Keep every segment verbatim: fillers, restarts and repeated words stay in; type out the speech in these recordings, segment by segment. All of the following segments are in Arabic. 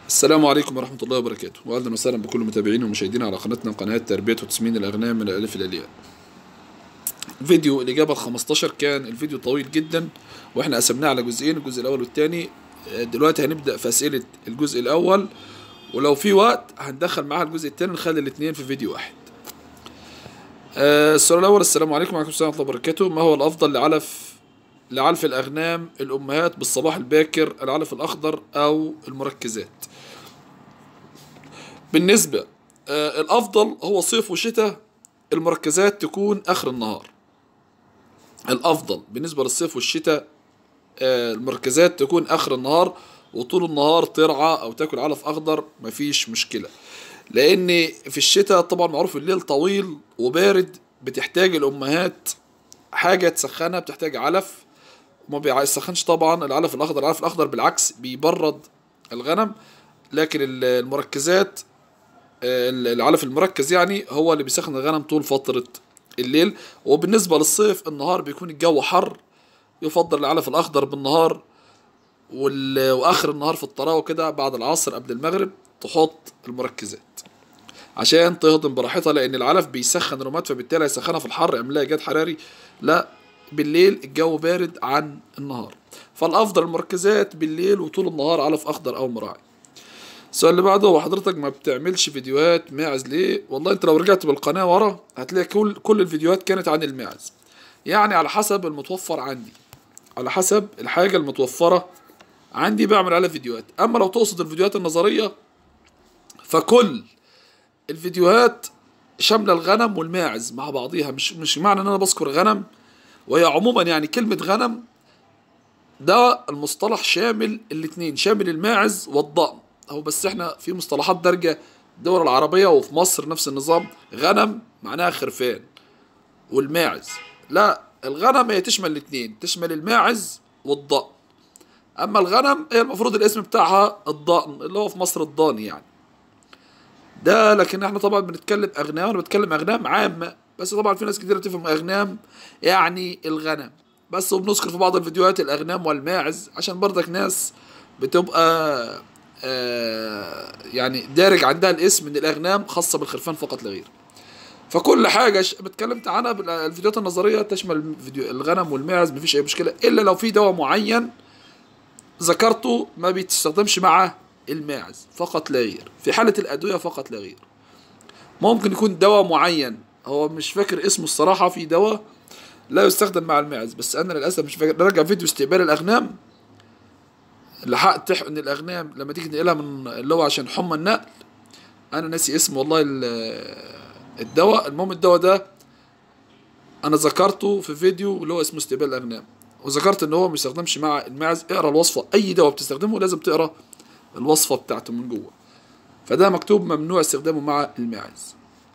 السلام عليكم ورحمة الله وبركاته، وأهلا وسهلا بكل متابعين ومشاهدين على قناتنا قناة تربية وتسمين الأغنام من الألف إلى الياء. فيديو الإجابة الخمستاشر كان الفيديو طويل جدا وإحنا قسمناه على جزئين، الجزء الأول والتاني. دلوقتي هنبدأ في أسئلة الجزء الأول، ولو في وقت هندخل معاها الجزء التاني نخلي الاتنين في فيديو واحد. السؤال الأول: السلام عليكم وعليكم السلام ورحمة الله وبركاته. ما هو الأفضل لعلف لعلف الأغنام الأمهات بالصباح الباكر، العلف الأخضر أو المركزات؟ بالنسبة آه الأفضل هو صيف وشتاء، المركزات تكون آخر النهار. الأفضل بالنسبة للصيف والشتاء آه المركزات تكون آخر النهار، وطول النهار ترعى أو تاكل علف أخضر مفيش مشكلة. لأن في الشتاء طبعا معروف الليل طويل وبارد، بتحتاج الأمهات حاجة تسخنها، بتحتاج علف وما بيسخنش طبعا العلف الأخضر. العلف الأخضر بالعكس بيبرد الغنم، لكن المركزات العلف المركز يعني هو اللي بيسخن الغنم طول فترة الليل. وبالنسبة للصيف النهار بيكون الجو حر، يفضل العلف الأخضر بالنهار، وآخر النهار في الطراوة كده بعد العصر قبل المغرب تحط المركزات عشان تهضم براحتها، لأن العلف بيسخن الرماد فبالتالي هيسخنها في الحر يعمل لها إيجاد حراري. لا، بالليل الجو بارد عن النهار، فالأفضل المركزات بالليل وطول النهار علف أخضر أو مراعي. السؤال اللي بعده: هو حضرتك ما بتعملش فيديوهات ماعز ليه؟ والله انت لو رجعت بالقناة ورا هتلاقي كل كل الفيديوهات كانت عن الماعز، يعني على حسب المتوفر عندي، على حسب الحاجة المتوفرة عندي بعمل عليها فيديوهات. اما لو تقصد الفيديوهات النظرية فكل الفيديوهات شاملة الغنم والماعز مع بعضيها، مش مش معنى ان انا بذكر غنم، وهي عموما يعني كلمة غنم ده المصطلح شامل الاتنين، شامل الماعز والضأن. هو بس احنا في مصطلحات دارجة الدول العربية وفي مصر نفس النظام، غنم معناها خرفان، والماعز لا، الغنم هي تشمل الاتنين، تشمل الماعز والضأن. اما الغنم هي المفروض الاسم بتاعها الضأن، اللي هو في مصر الضاني يعني ده. لكن احنا طبعا بنتكلم اغنام، انا بتكلم اغنام عامة، بس طبعا في ناس كتير تفهم اغنام يعني الغنم بس، وبنذكر في بعض الفيديوهات الاغنام والماعز عشان برضك ناس بتبقى آه يعني دارج عندها الاسم ان الاغنام خاصه بالخرفان فقط لا غير. فكل حاجه اتكلمت عنها بالفيديوهات النظريه تشمل فيديو الغنم والماعز، مفيش اي مشكله، الا لو في دواء معين ذكرته ما بيستخدمش مع الماعز فقط لا غير، في حاله الادويه فقط لا غير. ممكن يكون دواء معين هو مش فاكر اسمه الصراحه، في دواء لا يستخدم مع الماعز، بس انا للاسف مش فاكر. نرجع فيديو استقبال الاغنام، لحقت ان الاغنام لما تيجي تنقلها من اللي هو عشان حمى النقل، انا ناسي اسمه والله الدواء. المهم الدواء ده انا ذكرته في فيديو اللي هو اسمه استقبال الاغنام، وذكرت ان هو ما بيستخدمش مع الماعز. اقرا الوصفه، اي دواء بتستخدمه لازم تقرا الوصفه بتاعته من جوه، فده مكتوب ممنوع استخدامه مع الماعز.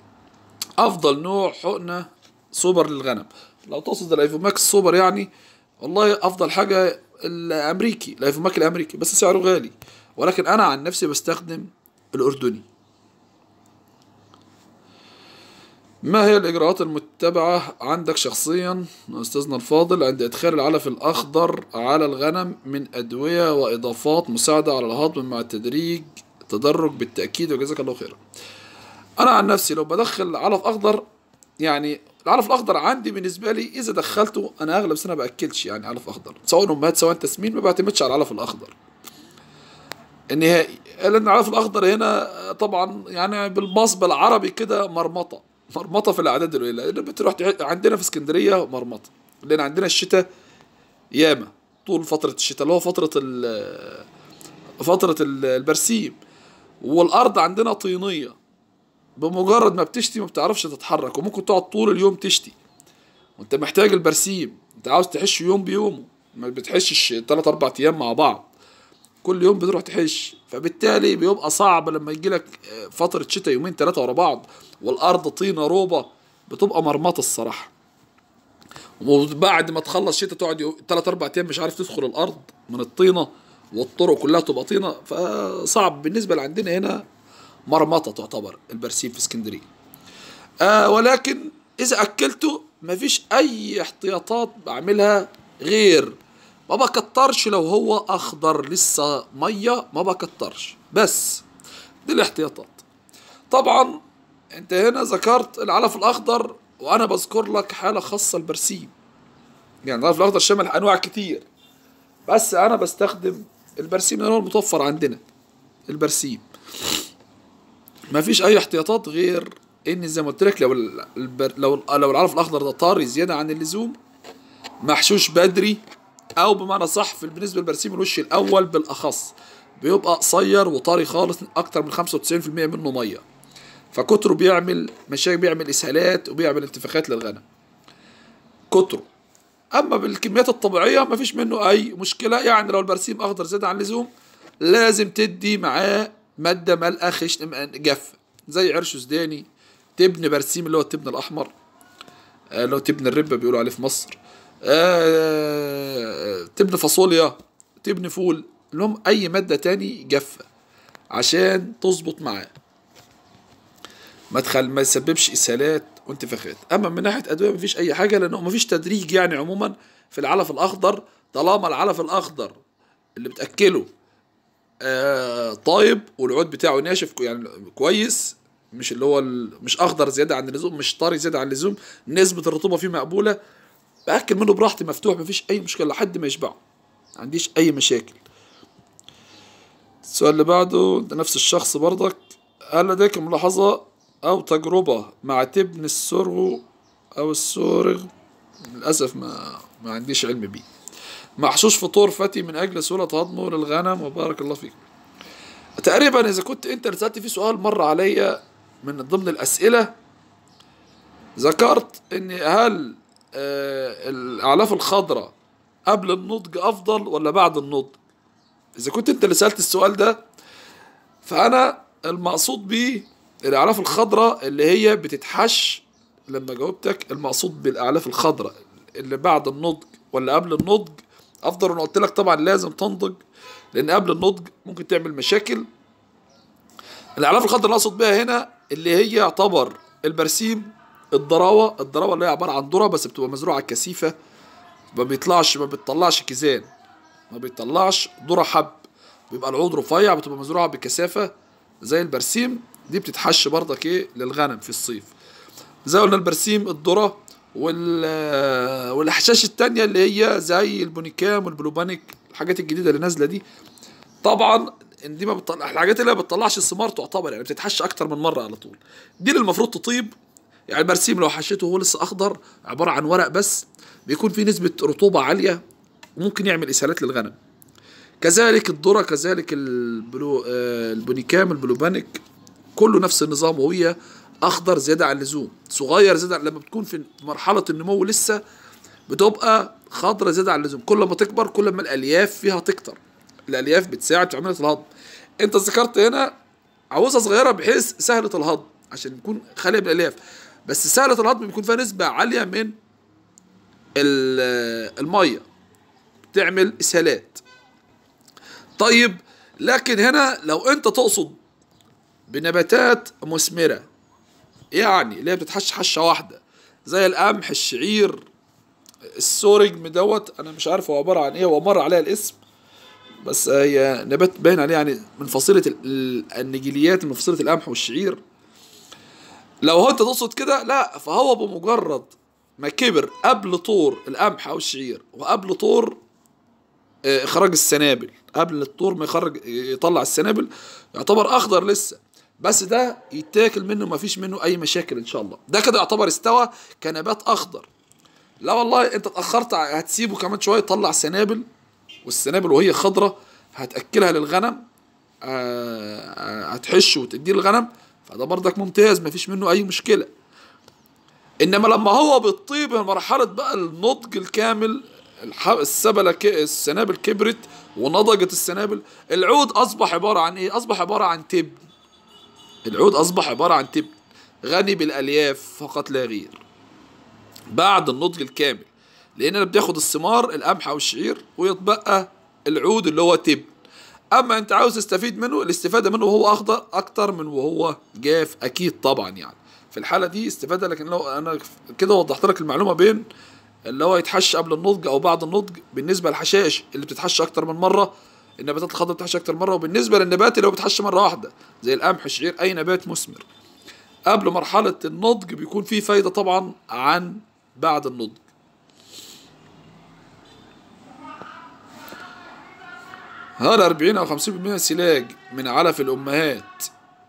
افضل نوع حقنه سوبر للغنم، لو تقصد الايفوماكس سوبر يعني، والله افضل حاجه الامريكي، الايفوماك الامريكي، بس سعره غالي، ولكن انا عن نفسي بستخدم الاردني. ما هي الاجراءات المتبعه عندك شخصيا استاذنا الفاضل عند ادخال العلف الاخضر على الغنم من ادويه واضافات مساعده على الهضم مع التدريج تدرج بالتاكيد، وجزاك الله خيرا. انا عن نفسي لو بدخل علف اخضر، يعني العلف الاخضر عندي بالنسبه لي اذا دخلته انا اغلب سنه باكلش يعني علف اخضر، سواء امهات سواء تسمين، ما بعتمدش على العلف الاخضر النهائي، لان العلف الاخضر هنا طبعا يعني بالمصب العربي كده مرمطه مرمطه في الاعداد القليله، لان بتروح عندنا في اسكندريه مرمطه، لان عندنا الشتاء ياما طول فتره الشتاء اللي هو فتره ال فتره البرسيم، والارض عندنا طينيه، بمجرد ما بتشتي ما بتعرفش تتحرك، وممكن تقعد طول اليوم تشتي، وانت محتاج البرسيم، انت عاوز تحش يوم بيومه، ما بتحشش تلات اربع ايام مع بعض، كل يوم بتروح تحش، فبالتالي بيبقى صعب لما يجيلك فترة شتاء يومين تلاتة ورا بعض والارض طينة روبة، بتبقى مرمطة الصراحة. وبعد ما تخلص شتاء تقعد تلات اربع ايام مش عارف تدخل الارض من الطينة، والطرق كلها تبقى طينة، فصعب بالنسبة لعندنا هنا مرمطة تعتبر البرسيم في اسكندرية. آه ولكن إذا أكلته مفيش أي احتياطات بعملها، غير ما بكترش لو هو أخضر لسه مية، ما بكترش بس دي الاحتياطات. طبعا انت هنا ذكرت العلف الاخضر، وانا بذكر لك حاله خاصه البرسيم. يعني العلف الاخضر شامل انواع كتير، بس انا بستخدم البرسيم اللي هو المتوفر عندنا. البرسيم مفيش اي احتياطات غير ان زي ما قلت لك، لو البر... لو لو العلف الاخضر ده طاري زياده عن اللزوم، محشوش بدري، او بمعنى صح في بالنسبه للبرسيم الوش الاول بالاخص بيبقى قصير وطري خالص، اكتر من خمسة وتسعين في المية منه ميه، فكتره بيعمل مشاكل، بيعمل اسهالات وبيعمل انتفاخات للغنم كتره. اما بالكميات الطبيعيه مفيش منه اي مشكله. يعني لو البرسيم اخضر زياده عن اللزوم لازم تدي معاه ماده مالئه خشن جافه، زي عرش سوداني، تبن برسيم اللي هو التبن الاحمر، اللي هو تبن الربه بيقولوا عليه في مصر، آه تبن فاصوليا، تبن فول، لهم اي ماده تاني جافه عشان تظبط معاه، ما تخل ما يسببش اسهالات وانتفاخات. اما من ناحيه ادويه مفيش اي حاجه، لانه مفيش تدريج يعني عموما في العلف الاخضر، طالما العلف الاخضر اللي بتاكله آه طايب والعود بتاعه ناشف يعني كويس، مش اللي هو مش اخضر زياده عن اللزوم، مش طري زياده عن اللزوم، نسبه الرطوبه فيه مقبوله، باكل منه براحتي مفتوح، مفيش اي مشكله لحد ما يشبعه، ما عنديش اي مشاكل. السؤال اللي بعده ده نفس الشخص برضك، هل لديك ملاحظه او تجربه مع تبن السرغ او السورغ؟ للاسف ما ما عنديش علم بيه. محشوش فطور فتي من اجل سهوله هضمه للغنم، وبارك الله فيك. تقريبا اذا كنت انت اللي سالت فيه سؤال مر عليا من ضمن الاسئله، ذكرت ان هل آه الاعلاف الخضراء قبل النضج افضل ولا بعد النضج. اذا كنت انت اللي سالت السؤال ده، فانا المقصود بيه الاعلاف الخضراء اللي هي بتتحش. لما جاوبتك المقصود بالاعلاف الخضراء اللي بعد النضج ولا قبل النضج افضل، وانا قلت لك طبعا لازم تنضج، لان قبل النضج ممكن تعمل مشاكل. الاعلاف الخضراء اللي اقصد بيها هنا اللي هي يعتبر البرسيم، الضراوه، الضراوه اللي هي عباره عن ذره بس بتبقى مزروعه كثيفه، ما بيطلعش ما بتطلعش كيزان، ما بيطلعش ذره حب، بيبقى العود رفيع، بتبقى مزروعه بكثافه زي البرسيم. دي بتتحش برضك ايه للغنم في الصيف. زي قلنا البرسيم، الذره، وال والاحشاش التانية اللي هي زي البونيكام والبلوبانيك، الحاجات الجديده اللي نازله دي. طبعا ان دي ما بتطلع الحاجات اللي ما بتطلعش الثمار، تعتبر يعني بتتحش اكتر من مره على طول، دي اللي المفروض تطيب. يعني البرسيم لو حشيته وهو لسه اخضر عباره عن ورق بس، بيكون فيه نسبه رطوبه عاليه وممكن يعمل اسهالات للغنم. كذلك الذره، كذلك البلو آه البونيكام، البلوبانيك، كله نفس النظام، وهي اخضر زياده عن اللزوم، صغير زياده، لما بتكون في مرحله النمو لسه بتبقى خضرة زياده عن اللزوم. كل ما تكبر كل ما الالياف فيها تكتر، الالياف بتساعد في عمليه الهضم. انت ذكرت هنا عاوزها صغيره بحيث سهله الهضم عشان تكون خاليه من الالياف، بس سهله الهضم بيكون فيها نسبه عاليه من الميه، بتعمل اسهالات. طيب لكن هنا لو انت تقصد بنباتات مثمره، يعني اللي هي بتتحش حشه واحده زي القمح، الشعير، السورج مدوت، انا مش عارف هو عباره عن ايه، هو مر عليها الاسم، بس هي نبات باين عليه يعني من فصيله النجيليات، من فصيله القمح والشعير. لو هو انت تقصد كده، لا، فهو بمجرد ما كبر قبل طور القمح او الشعير وقبل طور اخراج السنابل، قبل الطور ما يخرج يطلع السنابل، يعتبر اخضر لسه، بس ده يتاكل منه، ما فيش منه اي مشاكل ان شاء الله. ده كده يعتبر استوى كنبات اخضر. لا والله انت اتاخرت، هتسيبه كمان شويه يطلع سنابل، والسنابل وهي خضره هتاكلها للغنم، هتحشه وتديه للغنم، فده برضك ممتاز، ما فيش منه اي مشكله. انما لما هو بتطيب مرحله بقى النضج الكامل، السبله السنابل كبرت ونضجت السنابل، العود اصبح عباره عن ايه؟ اصبح عباره عن تبن. العود اصبح عباره عن تبن غني بالالياف فقط لا غير بعد النضج الكامل، لان بتاخد الثمار القمح او الشعير ويتبقى العود اللي هو تبن. اما انت عاوز تستفيد منه، الاستفاده منه وهو اخضر اكتر من وهو جاف اكيد طبعا، يعني في الحاله دي استفاده. لكن لو انا كده وضحت لك المعلومه بين اللي هو يتحش قبل النضج او بعد النضج، بالنسبه للحشائش اللي بتتحش اكتر من مره النباتات الخضراء بتحشي اكتر مره. وبالنسبه للنبات اللي هو بتحش مره واحده زي القمح، الشعير، اي نبات مثمر، قبل مرحله النضج بيكون فيه فايده طبعا عن بعد النضج. هل أربعين أو خمسين بالمية سلاج من علف الأمهات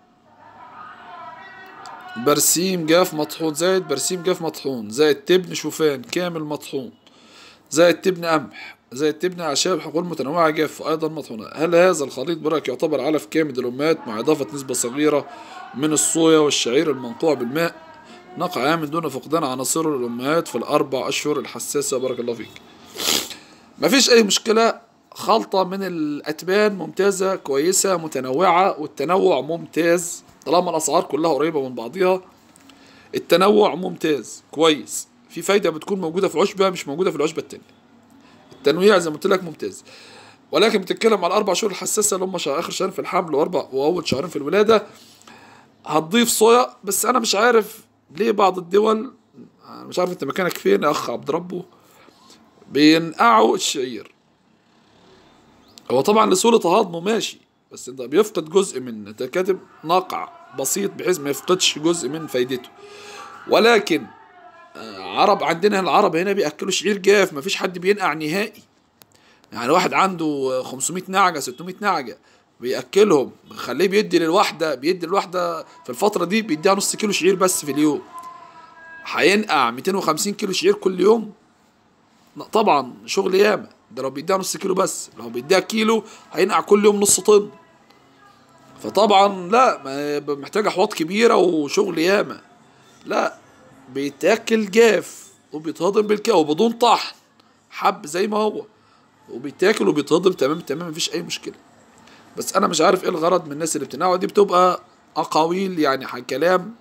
برسيم جاف مطحون زائد برسيم جاف مطحون زائد تبن شوفان كامل مطحون زائد تبن قمح زائد تبن أعشاب حقول متنوعة جافة أيضا مطحونة، هل هذا الخليط برأيك يعتبر علف كامل الأمهات مع إضافة نسبة صغيرة من الصويا والشعير المنقوع بالماء نقع عام دون فقدان عناصر الأمهات في الأربع أشهر الحساسة؟ بارك الله فيك. مفيش أي مشكلة، خلطة من الأتبان ممتازة كويسة متنوعة، والتنوع ممتاز طالما الأسعار كلها قريبة من بعضها. التنوع ممتاز كويس، في فايدة بتكون موجودة في عشبة مش موجودة في العشبة التانية. التنويع زي ما قلت لك ممتاز، ولكن بتتكلم على الأربع شهور الحساسة اللي هم آخر شهرين في الحمل وأربع وأول شهرين في الولادة، هتضيف صويا. بس أنا مش عارف ليه بعض الدول، مش عارف أنت مكانك فين يا أخ عبد ربه، بينقعوا الشعير. هو طبعا لسهولة هضمه ماشي، بس انت بيفقد جزء من، انت كاتب نقع بسيط بحيث ما يفقدش جزء من فايدته. ولكن عرب عندنا العرب هنا بيأكلوا شعير جاف، مفيش حد بينقع نهائي. يعني واحد عنده خمسمية نعجة ستمية نعجة بيأكلهم، خليه بيدي للواحدة بيدي للواحدة في الفترة دي بيديها نص كيلو شعير بس في اليوم. هينقع مئتين وخمسين كيلو شعير كل يوم؟ لا طبعا شغل ياما. ده لو بيديها نص كيلو بس، لو بيديها كيلو هينقع كل يوم نص طن. فطبعا لا، محتاج احواض كبيره وشغل ياما. لا، بيتاكل جاف وبيتهضم بالكاو وبدون طحن، حب زي ما هو، وبيتاكل وبيتهضم تمام تمام مفيش اي مشكله. بس انا مش عارف ايه الغرض من الناس اللي بتنقعه دي، بتبقى اقاويل يعني كلام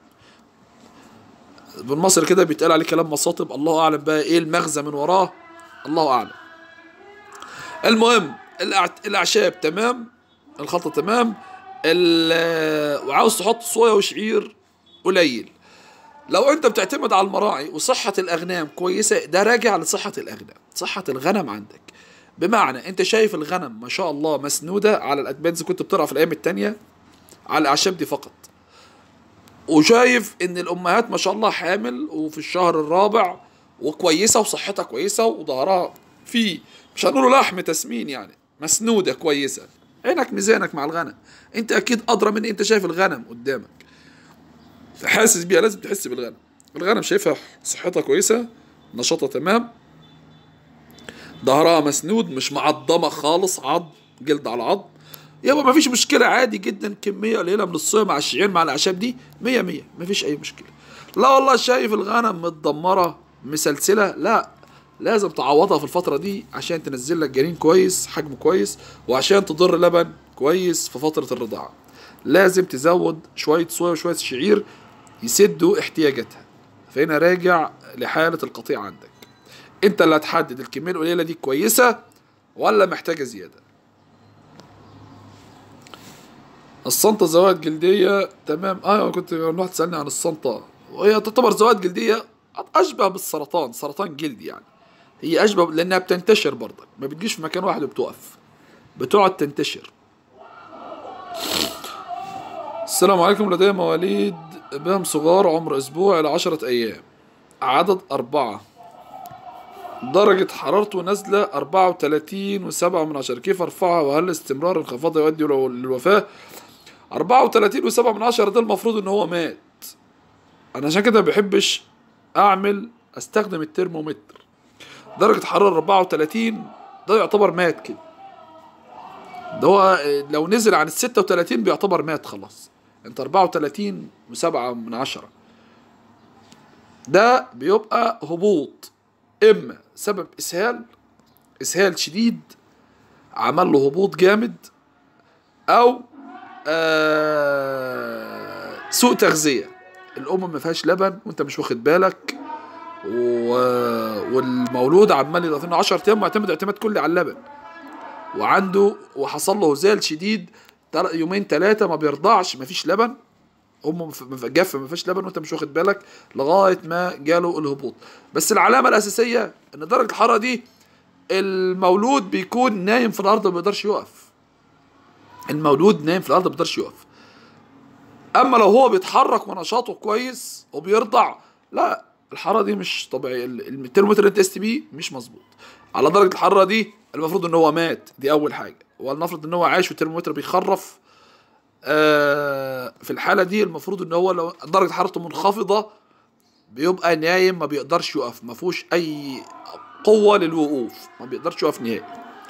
بالمصري كده بيتقال عليه كلام مصاطب، الله اعلم بقى ايه المغزى من وراه، الله اعلم. المهم الاعشاب تمام، الخلطه تمام، وعاوز تحط صويا وشعير قليل. لو انت بتعتمد على المراعي وصحه الاغنام كويسه، ده راجع لصحه الاغنام، صحه الغنم عندك. بمعنى انت شايف الغنم ما شاء الله مسنوده على الاتبان اذا كنت بترعى في الايام التانيه على الاعشاب دي فقط، وشايف ان الامهات ما شاء الله حامل وفي الشهر الرابع وكويسه وصحتها كويسه وظهرها فيه، مش هنقوله لحم تسمين يعني، مسنوده كويسه، عينك ميزانك مع الغنم. انت اكيد ادرى من انت شايف الغنم قدامك، حاسس بيها، لازم تحس بالغنم. الغنم شايفها صحتها كويسه، نشاطها تمام، ظهرها مسنود، مش معضمه خالص، عض جلد على عض، يبقى مفيش مشكله، عادي جدا. كميه قليله من الصويا مع الشعير مع الاعشاب دي مية مية، مفيش اي مشكله. لا والله شايف الغنم متدمره مسلسله، لا، لازم تعوضها في الفتره دي عشان تنزل لك جنين كويس حجمه كويس، وعشان تضر لبن كويس في فتره الرضاعه. لازم تزود شويه صويا وشويه شعير يسدوا احتياجاتها. فهنا راجع لحاله القطيع عندك، انت اللي هتحدد الكميه القليله دي كويسه ولا محتاجه زياده. الصنطة زوائد جلدية تمام. اه كنت واحد تسألني عن الصنطة، وهي تعتبر زوائد جلدية أشبه بالسرطان، سرطان جلدي يعني. هي أشبه لأنها بتنتشر برضك، ما بتجيش في مكان واحد وبتقف، بتقعد تنتشر. السلام عليكم، لدي مواليد بهم صغار عمر أسبوع إلى عشرة أيام، عدد أربعة، درجة حرارته نازلة أربعة وتلاتين وسبعة من عشرة، كيف أرفعها وهل استمرار انخفاضها يؤدي للوفاة؟ أربعة وتلاتين وسبعة من عشرة ده المفروض إن هو مات. أنا عشان كده مبحبش أعمل أستخدم الترمومتر. درجة حرارة أربعة وتلاتين ده يعتبر مات كده، ده هو لو نزل عن الستة وتلاتين بيعتبر مات خلاص. أنت أربعة وتلاتين وسبعة من عشرة ده بيبقى هبوط، إما سبب إسهال، إسهال شديد عمل له هبوط جامد، أو آه سوء تغذية، الأم ما فيهاش لبن وأنت مش واخد بالك، و... والمولود عمال يضغط عشرة أيام معتمد اعتماد كلي على اللبن، وعنده وحصل له هزال شديد يومين ثلاثة ما بيرضعش، ما فيش لبن، أمه جافة ما فيش لبن وأنت مش واخد بالك لغاية ما جاله الهبوط. بس العلامة الأساسية إن درجة الحرارة دي المولود بيكون نايم في الارض ما بيقدرش يقف. المولود نايم في الارض ما بيقدرش يقف. اما لو هو بيتحرك ونشاطه كويس وبيرضع، لا، الحراره دي مش طبيعيه. الترمومتر اللي انت قست بيه مش مظبوط. على درجه الحراره دي المفروض ان هو مات، دي اول حاجه. ولنفرض ان هو عايش والترمومتر بيخرف، آه في الحاله دي المفروض ان هو لو درجه حرارته منخفضه بيبقى نايم ما بيقدرش يقف، ما فيهوش اي قوه للوقوف، ما بيقدرش يقف نهائي.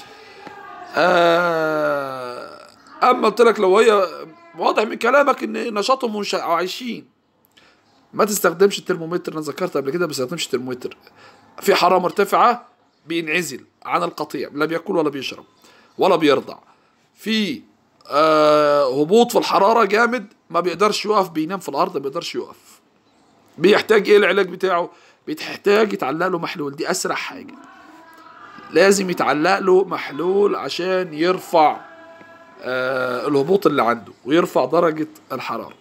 آه اما قلت لك لو هي واضح من كلامك ان نشاطهم مش عايشين، ما تستخدمش الترمومتر. انا ذكرت قبل كده ما بستخدمش الترمومتر. في حراره مرتفعه بينعزل عن القطيع، لا بياكل ولا بيشرب ولا بيرضع. في آه هبوط في الحراره جامد، ما بيقدرش يقف، بينام في الارض ما بيقدرش يقف. بيحتاج ايه العلاج بتاعه؟ بيحتاج يتعلق له محلول، دي اسرع حاجه. لازم يتعلق له محلول عشان يرفع آه الهبوط اللي عنده ويرفع درجه الحراره.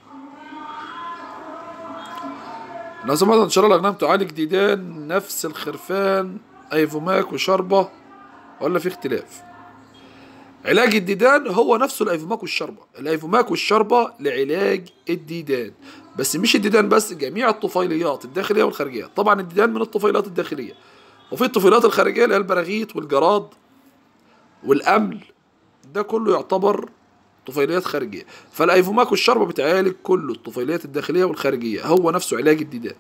لو سمحت ان شاء الله الاغنام تعالج ديدان نفس الخرفان ايفوماك وشربه ولا في اختلاف؟ علاج الديدان هو نفسه الايفوماك والشربه. الايفوماك والشربه لعلاج الديدان، بس مش الديدان بس، جميع الطفيليات الداخليه والخارجيه. طبعا الديدان من الطفيلات الداخليه، وفي الطفيلات الخارجيه اللي هي البراغيث والجراد والامل، ده كله يعتبر طفيليات خارجيه. فالايفوماك والشربه بتعالج كل الطفيليات الداخليه والخارجيه، هو نفسه علاج الديدان.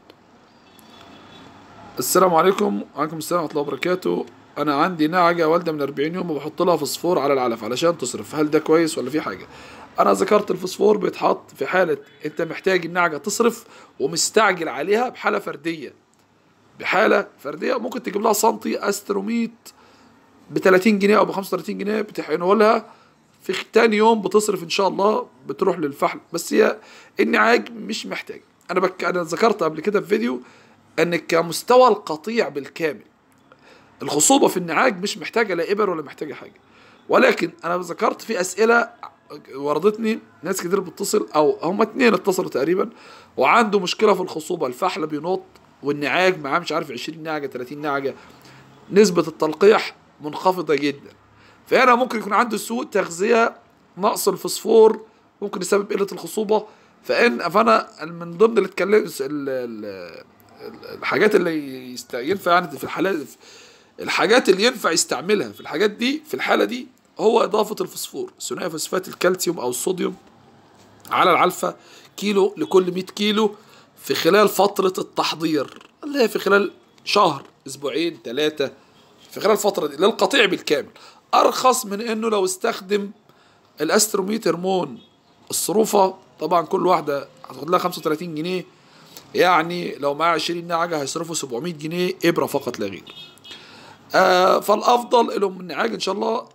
السلام عليكم. وعليكم السلام ورحمه الله وبركاته. انا عندي نعجه والده من أربعين يوم وبحط لها فوسفور على العلف علشان تصرف، هل ده كويس ولا في حاجه؟ انا ذكرت الفوسفور بيتحط في حاله انت محتاج النعجه تصرف ومستعجل عليها، بحاله فرديه بحاله فرديه ممكن تجيب لها سنتي استروميت ب ثلاثين جنيه او ب خمسة وثلاثين جنيه، بتحقنه لها في تاني يوم بتصرف ان شاء الله، بتروح للفحل. بس هي النعاج مش محتاج. انا بك انا ذكرت قبل كده في فيديو ان كمستوى القطيع بالكامل الخصوبه في النعاج مش محتاجه لا ابر ولا محتاجه حاجه. ولكن انا ذكرت في اسئله وردتني ناس كتير بتتصل، او هم اتنين اتصلوا تقريبا وعنده مشكله في الخصوبه، الفحل بينط والنعاج معاه مش عارف عشرين نعجه ثلاثين نعجه، نسبه التلقيح منخفضه جدا. فهنا ممكن يكون عنده سوء تغذيه، نقص الفوسفور ممكن يسبب قله الخصوبه. فان فانا من ضمن اللي اتكلمت الحاجات اللي ينفع يعني في الحالات، الحاجات اللي ينفع يستعملها في الحاجات دي في الحاله دي هو اضافه الفوسفور، ثنائي فوسفات الكالسيوم او الصوديوم على العلفه كيلو لكل مية كيلو في خلال فتره التحضير، اللي هي في خلال شهر اسبوعين ثلاثه، في خلال الفتره دي للقطيع بالكامل. ارخص من انه لو استخدم الاستروميت هرمون الصروفه. طبعا كل واحده هتاخد لها خمسة وثلاثين جنيه، يعني لو معاه عشرين نعجه هيصرفوا سبعمية جنيه ابره فقط لا غير. آه فالافضل لهم النعاج ان شاء الله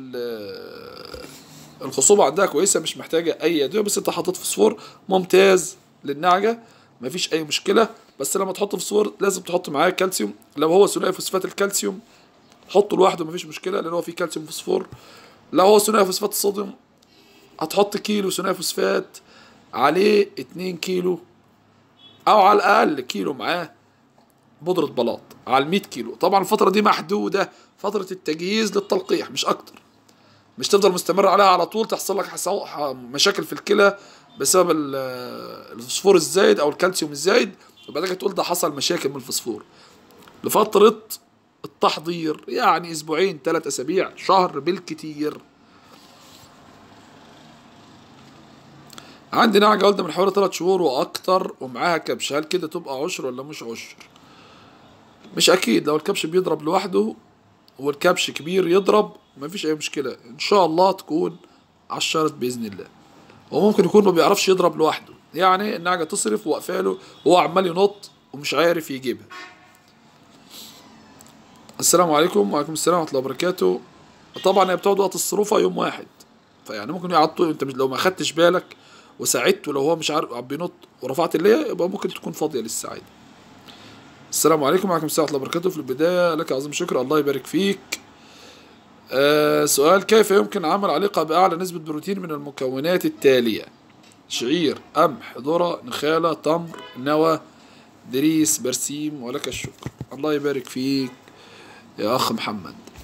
الخصوبه عندها كويسه مش محتاجه اي ادويه، بس انت حطيت فوسفور ممتاز للنعجه مفيش اي مشكله. بس لما تحط فوسفور لازم تحط معاه كالسيوم، لو هو ثنائي فوسفات الكالسيوم حطه لوحده مفيش مشكله لان هو فيه كالسيوم فوسفور. لو هو ثنائي فوسفات الصوديوم هتحط كيلو ثنائي فوسفات عليه اتنين كيلو او على الاقل كيلو معاه بودرة بلاط على المية كيلو. طبعا الفترة دي محدودة، فترة التجهيز للتلقيح مش أكتر، مش تفضل مستمر عليها على طول تحصل لك مشاكل في الكلى بسبب الفوسفور الزايد أو الكالسيوم الزايد وبعد كده تقول ده حصل مشاكل من الفوسفور. لفترة التحضير يعني أسبوعين ثلاث أسابيع شهر بالكتير. عندي نعجة والدة من حوالي ثلاث شهور وأكتر ومعاها كبش، هل كده تبقى عشر ولا مش عشر؟ مش اكيد، لو الكبش بيضرب لوحده والكبش كبير يضرب مفيش اي مشكله، ان شاء الله تكون عشرت باذن الله. وممكن يكون ما بيعرفش يضرب لوحده، يعني النعجه تصرف وقفاله وهو عمال ينط ومش عارف يجيبها. السلام عليكم. وعليكم السلام ورحمه الله وبركاته. طبعا هي بتقعد وقت الصروفه يوم واحد، فيعني ممكن يقعد انت لو ما خدتش بالك وساعدته، لو هو مش عارف بينط ورفعت اللي هي يبقى ممكن تكون فاضيه لسه عادي. السلام عليكم. وعليكم السلام ورحمة الله وبركاته. في البداية لك عظيم شكر، الله يبارك فيك. آه سؤال: كيف يمكن عمل عليقة بأعلى نسبة بروتين من المكونات التالية؟ شعير، قمح، ذرة، نخالة، تمر، نوى، دريس، برسيم. ولك الشكر، الله يبارك فيك يا أخ محمد.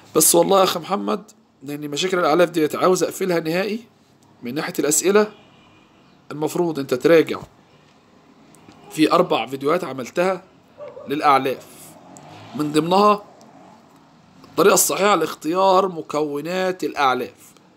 بس والله يا اخي محمد، لان مشاكل الاعلاف ديت عاوز اقفلها نهائي من ناحيه الاسئله. المفروض انت تراجع في اربع فيديوهات عملتها للاعلاف، من ضمنها الطريقه الصحيحه لاختيار مكونات الاعلاف،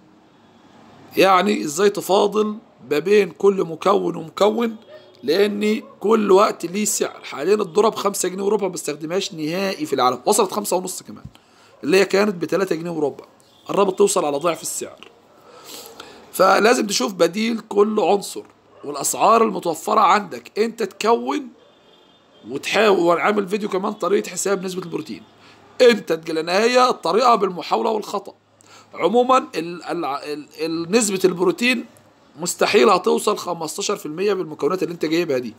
يعني ازاي تفاضل ما بين كل مكون ومكون، لان كل وقت ليه سعر. حاليا الذره بخمسة جنيه وربع، ما بستخدمهاش نهائي في العالم، وصلت خمسة ونص كمان، اللي هي كانت بتلاتة جنيه وربع، قربت توصل على ضعف السعر. فلازم تشوف بديل كل عنصر، والاسعار المتوفره عندك انت تكون وتحاول. وعامل فيديو كمان طريقه حساب نسبه البروتين، انت تجي هي الطريقه بالمحاوله والخطا. عموما ال ال ال ال نسبه البروتين مستحيل هتوصل خمستاشر في المية بالمكونات اللي انت جايبها دي،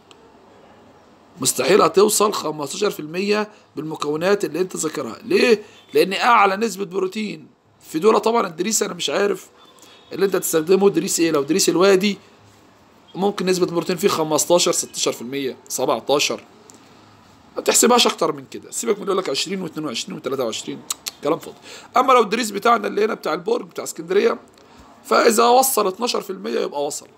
مستحيل هتوصل خمستاشر في المية بالمكونات اللي انت ذاكرها. ليه؟ لان اعلى نسبه بروتين في دول طبعا الدريس، انا مش عارف اللي انت تستخدمه دريس ايه. لو دريس الوادي ممكن نسبة البروتين فيه خمستاشر ستاشر في المية سبعتاشر، ما تحسبهاش اكتر من كده. سيبك من يقول لك عشرين واتنين وعشرين وتلاتة وعشرين، كلام فاضي. اما لو الدريس بتاعنا اللي هنا بتاع البرج بتاع اسكندرية، فاذا وصل اتناشر في المية يبقى وصل.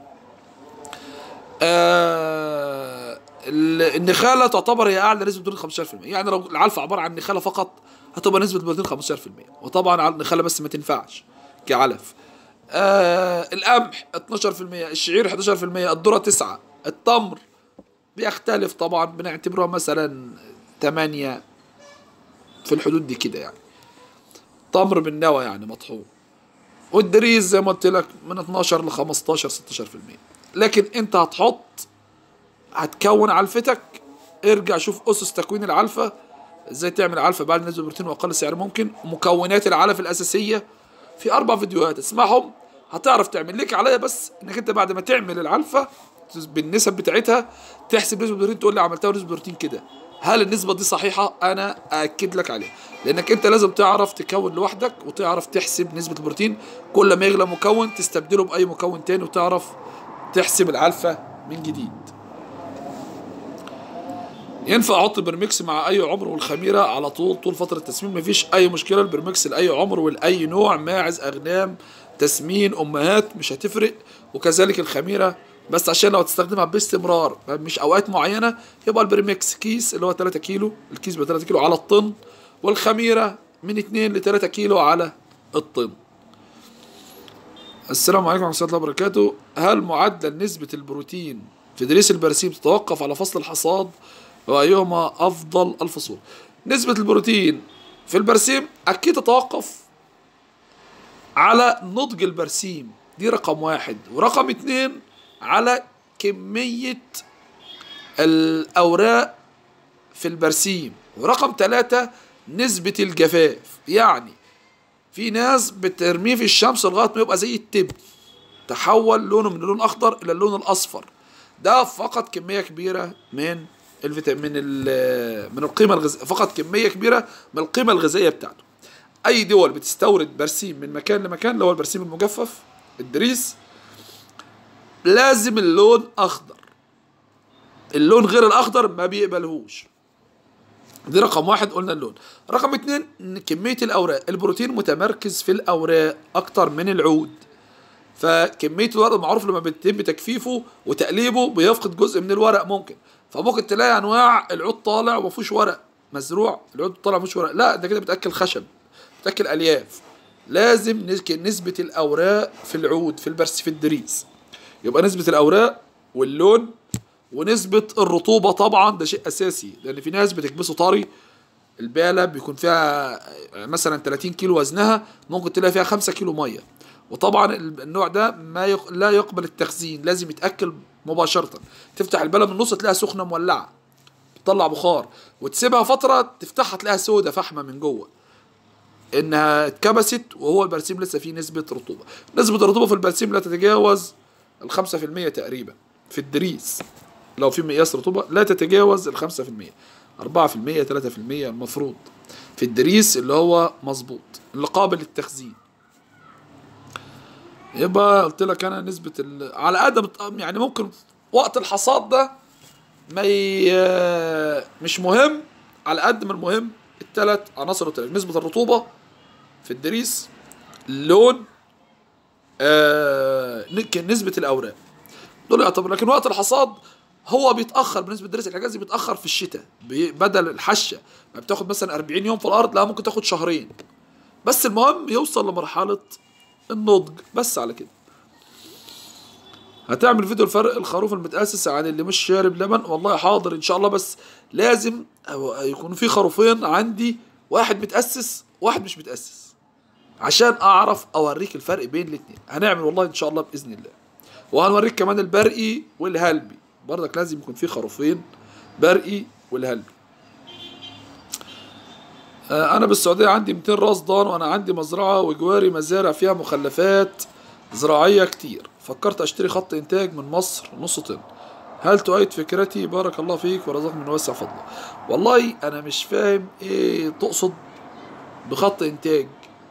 آه النخالة تعتبر هي اعلى نسبة بروتين خمستاشر في المية، يعني لو العلفة عبارة عن نخالة فقط هتبقى نسبة البروتين خمستاشر في المية، وطبعا النخالة بس ما تنفعش كعلف. آه القمح اتناشر في المية، الشعير حداشر في المية، الذرة تسعة، التمر بيختلف طبعا، بنعتبره مثلا تمانية في الحدود دي كده يعني، تمر بالنوى يعني مطحون. والدريس زي ما قلت لك من اتناشر ل خمستاشر ستاشر في المية. لكن انت هتحط هتكون علفتك، ارجع شوف اسس تكوين العلفة، ازاي تعمل علفة بعد نسبة بروتين واقل سعر ممكن، مكونات العلف الاساسية، في اربع فيديوهات اسمعهم هتعرف تعمل. لك عليا بس انك انت بعد ما تعمل العلفة بالنسب بتاعتها تحسب نسبة بروتين، تقول لي عملتها نسبة بروتين كده، هل النسبة دي صحيحة؟ انا ااكد لك عليها، لانك انت لازم تعرف تكون لوحدك وتعرف تحسب نسبة البروتين. كل ما يغلى مكون تستبدله باي مكون تاني وتعرف تحسب العلفة من جديد. ينفع احط برمكس مع اي عمر والخميره على طول طول فتره التسمين؟ مفيش اي مشكله، البرمكس لاي عمر ولاي نوع، ماعز اغنام تسمين امهات مش هتفرق، وكذلك الخميره، بس عشان لو تستخدمها باستمرار مش اوقات معينه يبقى البرمكس كيس اللي هو تلاتة كيلو، الكيس ب تلاتة كيلو على الطن، والخميره من اتنين ل تلاتة كيلو على الطن. السلام عليكم ورحمه الله وبركاته. هل معدل نسبه البروتين في دريس البرسيم تتوقف على فصل الحصاد، وأيهما أفضل الفصول؟ نسبة البروتين في البرسيم أكيد تتوقف على نضج البرسيم، دي رقم واحد، ورقم اتنين على كمية الأوراق في البرسيم، ورقم تلاتة نسبة الجفاف. يعني في ناس بترميه في الشمس لغاية ما يبقى زي التبن، تحول لونه من اللون الأخضر إلى اللون الأصفر، ده فقط كمية كبيرة من الفيتامين من القيمة الغذائية، فقط كمية كبيرة من القيمة الغذائية بتاعته. أي دول بتستورد برسيم من مكان لمكان، اللي هو البرسيم المجفف الدريس، لازم اللون أخضر، اللون غير الأخضر ما بيقبلهوش. دي رقم واحد، قلنا اللون. رقم اتنين كمية الأوراق، البروتين متمركز في الأوراق أكتر من العود، فكمية الورق معروف لما بيتم تجفيفه وتقليبه بيفقد جزء من الورق ممكن، فممكن تلاقي انواع العود طالع وما فيهوش ورق، مزروع العود طالع ما فيهوش ورق، لا ده كده بتاكل خشب، بتاكل الياف. لازم نسبة الاوراق في العود في البرس في الدريس، يبقى نسبة الاوراق واللون ونسبة الرطوبة طبعا، ده شيء اساسي، لان في ناس بتكبسه طري، البالة بيكون فيها مثلا تلاتين كيلو وزنها، ممكن تلاقي فيها خمسة كيلو ميه، وطبعا النوع ده ما يق... لا يقبل التخزين، لازم يتاكل مباشره. تفتح البالة من النص تلاقيها سخنه مولعه بتطلع بخار، وتسيبها فتره تفتحها تلاقيها سودة فحمه من جوه، انها اتكبست وهو البرسيم لسه فيه نسبه رطوبه. نسبه الرطوبه في البرسيم لا تتجاوز الخمسة في المية تقريبا، في الدريس لو في مقياس رطوبه لا تتجاوز الخمسة في المية، أربعة في المية تلاتة في المية المفروض في الدريس اللي هو مظبوط اللي قابل للتخزين. يبقى قلت لك انا نسبة على قد يعني ممكن وقت الحصاد ده ما ي... مش مهم على قد ما المهم الثلاث عناصر التالية: نسبة الرطوبة في الدريس، اللون، آه نسبة الأوراق. دول يعتبر. لكن وقت الحصاد هو بيتأخر بالنسبة للدرس الحجازي، بيتأخر في الشتاء. بدل الحشة ما بتاخد مثلا أربعين يوم في الأرض، لا ممكن تاخد شهرين بس. المهم يوصل لمرحلة النضج بس، على كده. هتعمل فيديو الفرق الخروف المتأسس عن اللي مش شارب لبن؟ والله حاضر إن شاء الله، بس لازم يكون في خروفين عندي، واحد متأسس واحد مش متأسس، عشان أعرف أوريك الفرق بين الاتنين. هنعمل والله إن شاء الله بإذن الله. وهنوريك كمان البرقي والهلبي، برضك لازم يكون في خروفين برقي والهلبي. آه انا بالسعوديه عندي مئتين راس ضان، وانا عندي مزرعه وجواري مزارع فيها مخلفات زراعيه كتير. فكرت اشتري خط انتاج من مصر نص طن، هل تؤيد فكرتي؟ بارك الله فيك ورزقك من واسع فضله. والله انا مش فاهم ايه تقصد بخط انتاج.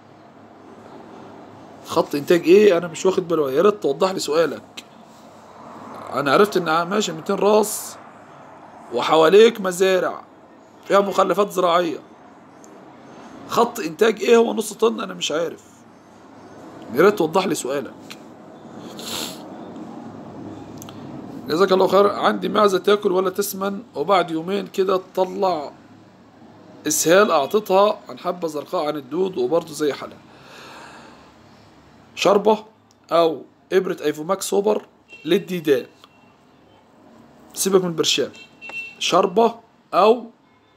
خط انتاج ايه؟ انا مش واخد بالي، يا ريت توضح لي سؤالك. انا عرفت ان ماشي مئتين راس وحواليك مزارع فيها مخلفات زراعيه. خط انتاج ايه هو نص طن؟ انا مش عارف، يا ريت توضح لي سؤالك. جزاك الله خير. عندي معزه تاكل ولا تسمن، وبعد يومين كده تطلع اسهال. اعطيتها عن حبه زرقاء عن الدود وبرضه زي حالها. شربه او ابره ايفوماكس سوبر للديدان، سيبك من البرشام. شربه او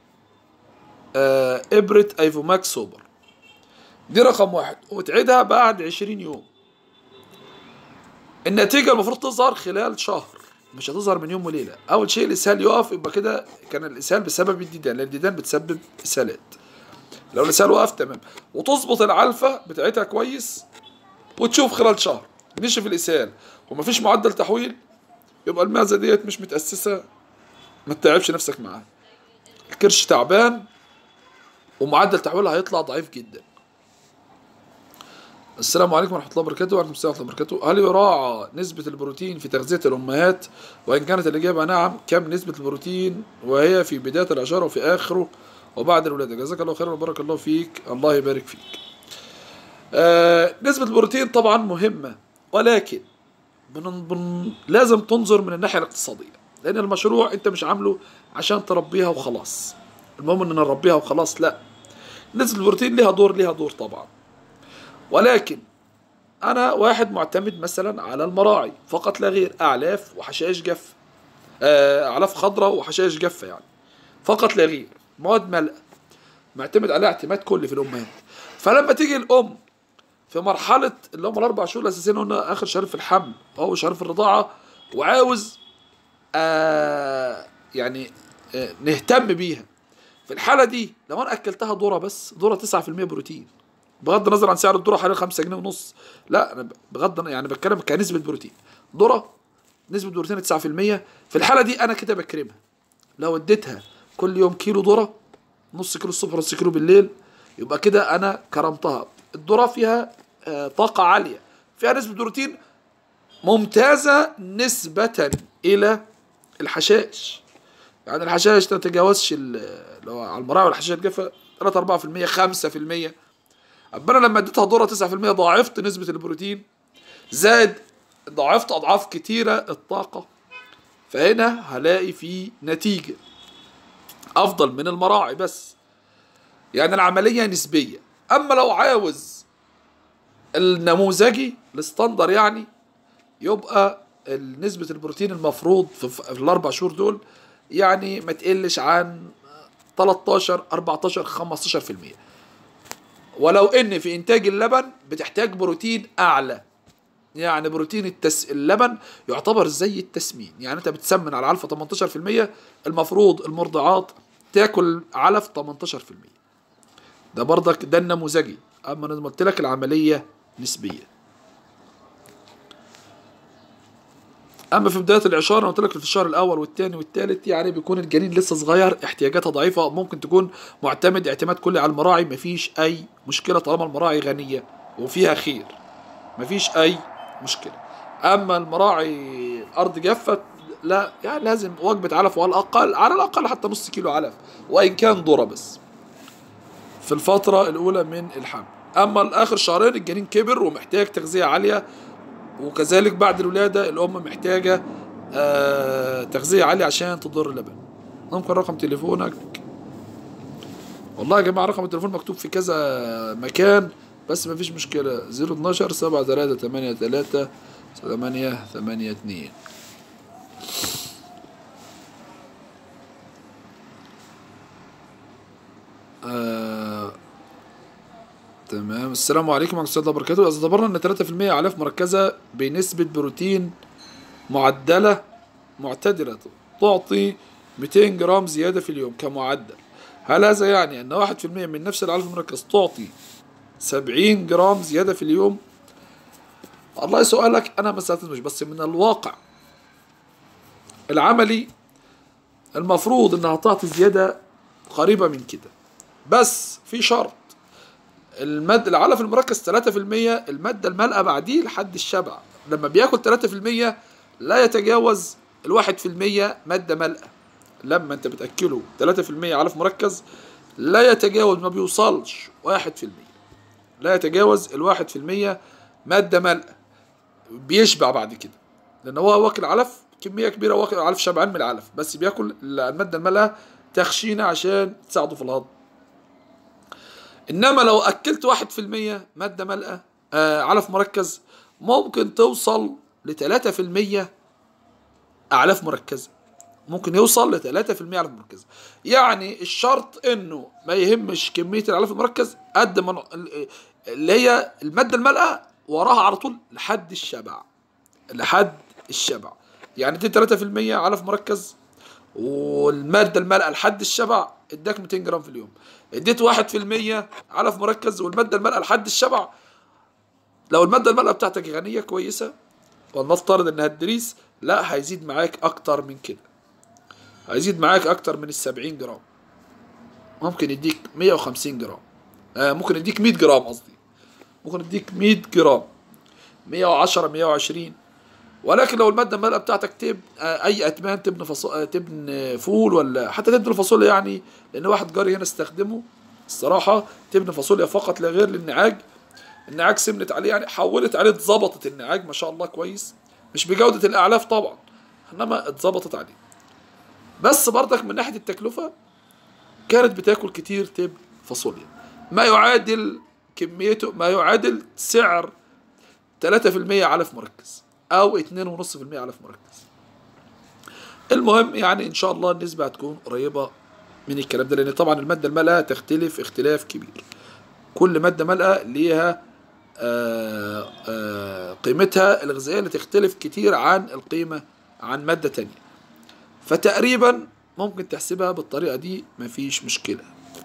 آه ابره ايفوماكس سوبر، دي رقم واحد، وتعيدها بعد عشرين يوم. النتيجة المفروض تظهر خلال شهر، مش هتظهر من يوم وليلة. أول شيء الإسهال يقف، يبقى كده كان الإسهال بسبب الديدان، لأن الديدان بتسبب إسهالات. لو الإسهال وقف تمام، وتظبط العلفة بتاعتها كويس، وتشوف خلال شهر نشف الإسهال ومفيش معدل تحويل، يبقى المعزة ديت مش متأسسة. ما تتعبش نفسك معاها. الكرش تعبان ومعدل تحويلها هيطلع ضعيف جدا. السلام عليكم ورحمة الله وبركاته. وعليكم السلام ورحمة الله وبركاته. هل يراعى نسبة البروتين في تغذية الأمهات؟ وإن كانت الإجابة نعم، كم نسبة البروتين وهي في بداية العشارة وفي آخره وبعد الولادة؟ جزاك الله خيرا وبارك الله فيك. الله يبارك فيك. آه نسبة البروتين طبعا مهمة، ولكن بن بن لازم تنظر من الناحية الاقتصادية، لأن المشروع أنت مش عامله عشان تربيها وخلاص. المهم إن نربيها وخلاص، لا. نسبة البروتين ليها دور، ليها دور طبعا. ولكن أنا واحد معتمد مثلا على المراعي فقط لا غير، أعلاف وحشائش جافة، أعلاف خضراء وحشائش جافة يعني فقط لا غير، مواد ملأة معتمد عليها اعتماد كلي في الأمهات. فلما تيجي الأم في مرحلة اللي هم الأربع شهور الأساسيين، قلنا آخر شهر في الحمل أو شهر في الرضاعة، وعاوز آه يعني آه نهتم بيها، في الحالة دي لو أنا أكلتها ذرة بس، ذرة تسعة في المية بروتين، بغض النظر عن سعر الذرة حوالي خمسة جنيه ونص، لا أنا بغض يعني بتكلم كنسبة بروتين. ذرة نسبة بروتين تسعة في المية، في الحالة دي أنا كده بكرمها. لو اديتها كل يوم كيلو ذرة، نص كيلو الصبح ونص كيلو بالليل، يبقى كده أنا كرمتها. الذرة فيها آه طاقة عالية، فيها نسبة بروتين ممتازة نسبة إلى الحشائش. يعني الحشائش ما تتجاوزش لو على المراعي والحشائش الجافة ثلاثة أربعة في المية خمسة في المية. أما أنا لما اديتها ذرة تسعة في المية ضاعفت نسبة البروتين، زائد ضاعفت أضعاف كتيرة الطاقة، فهنا هلاقي في نتيجة أفضل من المراعي. بس يعني العملية نسبية. أما لو عاوز النموذجي الستاندر يعني، يبقى نسبة البروتين المفروض في الأربع شهور دول يعني ما تقلش عن تلتاشر أربعتاشر خمستاشر في المية. ولو ان في انتاج اللبن بتحتاج بروتين اعلى، يعني بروتين التس... اللبن يعتبر زي التسمين. يعني انت بتسمن على علفة تمنتاشر في المية، المفروض المرضعات تاكل علف تمنتاشر في المية. ده برضك ده النموذجي. اما انا قلت لك العملية نسبية. اما في بدايه العشاره انا قلت لك في الشهر الاول والثاني والثالث يعني بيكون الجنين لسه صغير، احتياجاتها ضعيفه، ممكن تكون معتمد اعتماد كلي على المراعي، مفيش اي مشكله طالما المراعي غنيه وفيها خير، مفيش اي مشكله. اما المراعي الارض جافه، لا يعني لازم وجبه علف، وعلى الاقل على الاقل حتى نص كيلو علف، وان كان ذره بس. في الفترة الأولى من الحمل. أما الآخر شهرين الجنين كبر ومحتاج تغذية عالية، وكذلك بعد الولادة الأم محتاجة آه تغذية عالية عشان تضر اللبن. ممكن رقم تليفونك؟ والله يا جماعة رقم التليفون مكتوب في كذا مكان بس مفيش مشكلة. زيرو اتناشر سبعة تلاتة تمانية تلاتة تمانية تمانية اتنين. آه... تمام. السلام عليكم ورحمة الله وبركاته. إذا اعتبرنا إن تلاتة في المية أعلاف مركزة بنسبة بروتين معدلة معتدلة تعطي ميتين جرام زيادة في اليوم كمعدل، هل هذا يعني أن واحد في المية من نفس الأعلاف المركزة تعطي سبعين جرام زيادة في اليوم؟ والله سؤالك أنا ما سألتمش، بس من الواقع العملي المفروض إنها تعطي زيادة قريبة من كده، بس في شرط. المادة العلف المركز تلاتة في المية، المادة المالئة بعديه لحد الشبع. لما بياكل تلاتة في المية لا يتجاوز الواحد في المية مادة مالئة. لما انت بتأكله تلاتة في المية علف مركز لا يتجاوز، ما بيوصلش واحد في المية، لا يتجاوز الواحد في المية مادة مالئة. بيشبع بعد كده لأن هو واكل علف كمية كبيرة، واكل علف شبعان من العلف، بس بياكل المادة المالئة تخشينة عشان تساعده في الهضم. إنما لو أكلت واحد في المية مادة مالئة آه علف مركز ممكن توصل لتلاتة في المية أعلاف مركزة، ممكن يوصل لتلاتة في المية أعلاف مركزة. يعني الشرط إنه ما يهمش كمية الأعلاف المركز قد ما اللي هي المادة المالئة وراها على طول لحد الشبع، لحد الشبع. يعني دي تلاتة في المية علف مركز والمادة المالئة لحد الشبع اداك ميتين جرام في اليوم. اديت واحد في المية علف مركز والمادة المالئة لحد الشبع، لو المادة المالئة بتاعتك غنية كويسة ولنفترض انها الدريس، لا هيزيد معاك اكتر من كده، هيزيد معاك اكتر من السبعين جرام، ممكن يديك مية وخمسين جرام، آه ممكن يديك مية جرام، قصدي ممكن يديك مية جرام، مية وعشرة مية وعشرين. ولكن لو المادة المالئة بتاعتك تب أي أتمان، تبن فصو... تبن فول ولا حتى تبن فاصوليا، يعني لأن واحد جاري هنا استخدمه الصراحة تبن فاصوليا فقط لا غير للنعاج. النعاج سمنت عليه، يعني حولت عليه، اتظبطت النعاج ما شاء الله كويس، مش بجودة الأعلاف طبعا إنما اتظبطت عليه. بس برضك من ناحية التكلفة كانت بتاكل كتير تبن فاصوليا، ما يعادل كميته ما يعادل سعر تلاتة في المية علف مركز أو اتنين ونص في المية علف مركز. المهم يعني إن شاء الله النسبة هتكون قريبة من الكلام ده، لأن طبعا المادة المالئة تختلف اختلاف كبير، كل مادة مالئة ليها آآ آآ قيمتها الغذائية اللي تختلف كتير عن القيمة عن مادة تانية، فتقريبا ممكن تحسبها بالطريقة دي مفيش مشكلة.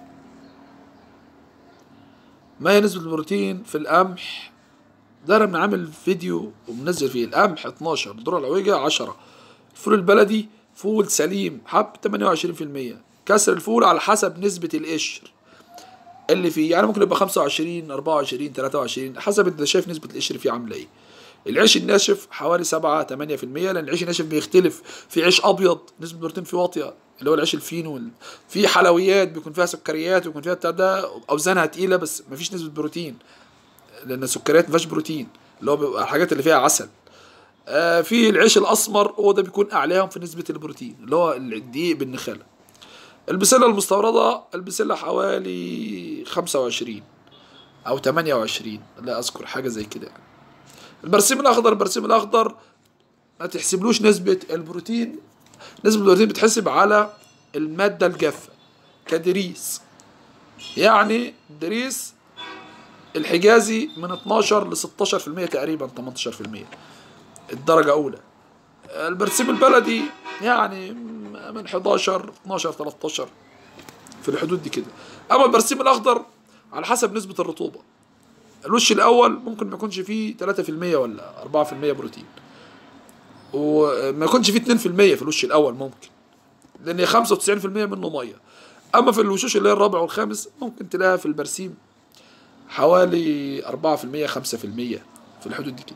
ما هي نسبة البروتين في القمح؟ ده انا عامل فيديو ومنزل فيه. القمح اتناشر، الذرة العويجة عشرة، الفول البلدي فول سليم حب تمانية وعشرين في المية، كسر الفول على حسب نسبة القشر اللي فيه، يعني ممكن يبقى خمسة وعشرين أربعة وعشرين تلاتة وعشرين حسب انت شايف نسبة القشر فيه عاملة ايه. العيش الناشف حوالي سبعة تمانية في المية، لان العيش الناشف بيختلف، في عيش ابيض نسبة البروتين فيه واطية اللي هو العيش الفينو، في حلويات بيكون فيها سكريات ويكون فيها بتاع ده اوزانها تقيلة بس مفيش نسبة بروتين لان السكريات مفيهاش بروتين، اللي هو بيبقى الحاجات اللي فيها عسل. آه في العيش الاسمر هو ده بيكون اعلاهم في نسبة البروتين اللي هو الدقيق بالنخالة. البسلة المستوردة، البسلة حوالي خمسة وعشرين او تمانية وعشرين لا اذكر حاجة زي كده يعني. البرسيم الاخضر، البرسيم الاخضر ما تحسبلوش نسبة البروتين، نسبة البروتين بتحسب على المادة الجافة كدريس، يعني الدريس الحجازي من اتناشر ل ستاشر في المية تقريبا تمنتاشر في المية الدرجة أولى. البرسيم البلدي يعني من حداشر اتناشر تلتاشر في الحدود دي كده. أما البرسيم الأخضر على حسب نسبة الرطوبة، الوش الأول ممكن ما يكونش فيه تلاتة في المية ولا أربعة في المية بروتين، وما يكونش فيه اتنين في المية في الوش الأول ممكن، لأن خمسة وتسعين في المية منه مية. أما في الوشوش اللي هي الرابع والخامس ممكن تلاقيها في البرسيم حوالي أربعة في المية خمسة في المية في الحدود دي كده.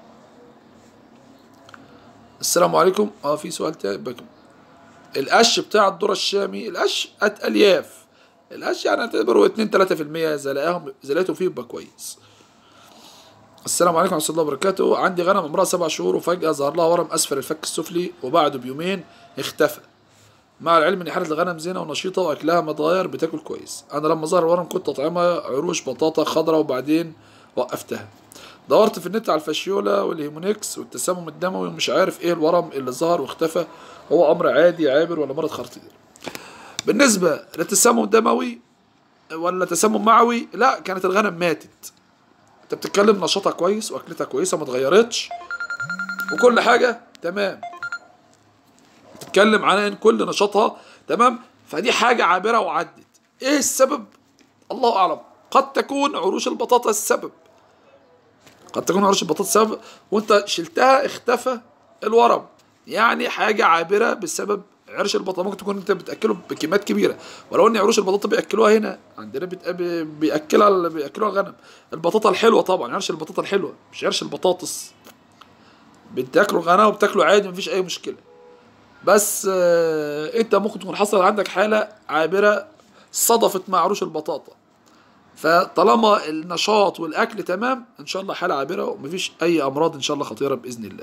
السلام عليكم. اه في سؤال تاني، القش بتاع الذرة الشامي، القش ألياف القش يعني اعتبره اتنين تلاتة في المية، اذا لقاهم اذا لقيته فيه يبقى كويس. السلام عليكم ورحمة الله وبركاته. عندي غنم عمرها سبع شهور وفجأة ظهر لها ورم أسفل الفك السفلي وبعده بيومين اختفى، مع العلم إن حالة الغنم زينة ونشيطة وأكلها متغير بتاكل كويس. أنا لما ظهر الورم كنت أطعمها عروش بطاطا خضراء وبعدين وقفتها. دورت في النت على الفاشيولا والهيمونيكس والتسمم الدموي ومش عارف إيه الورم اللي ظهر واختفى، هو أمر عادي عابر ولا مرض خطير؟ بالنسبة للتسمم الدموي ولا تسمم معوي، لا كانت الغنم ماتت. انت بتتكلم نشاطها كويس واكلتها كويسه ما اتغيرتش وكل حاجه تمام، بتتكلم عن ان كل نشاطها تمام، فدي حاجه عابره وعدت. ايه السبب؟ الله اعلم. قد تكون عروش البطاطا السبب، قد تكون عروش البطاطا السبب وانت شلتها اختفى الورم، يعني حاجه عابره بسبب عرش البطاطا. ممكن تكون انت بتاكله بكميات كبيره، ولو ان عروش البطاطا بياكلوها هنا عندنا بياكلها بياكلوها الغنم. البطاطا الحلوه طبعا، عرش البطاطا الحلوه مش عرش البطاطس. بتاكلوا الغنم وبتاكلوا عادي مفيش اي مشكله، بس اه انت ممكن تكون حصل عندك حاله عابره صدفت مع عروش البطاطا. فطالما النشاط والاكل تمام ان شاء الله حاله عابره ومفيش اي امراض ان شاء الله خطيره باذن الله.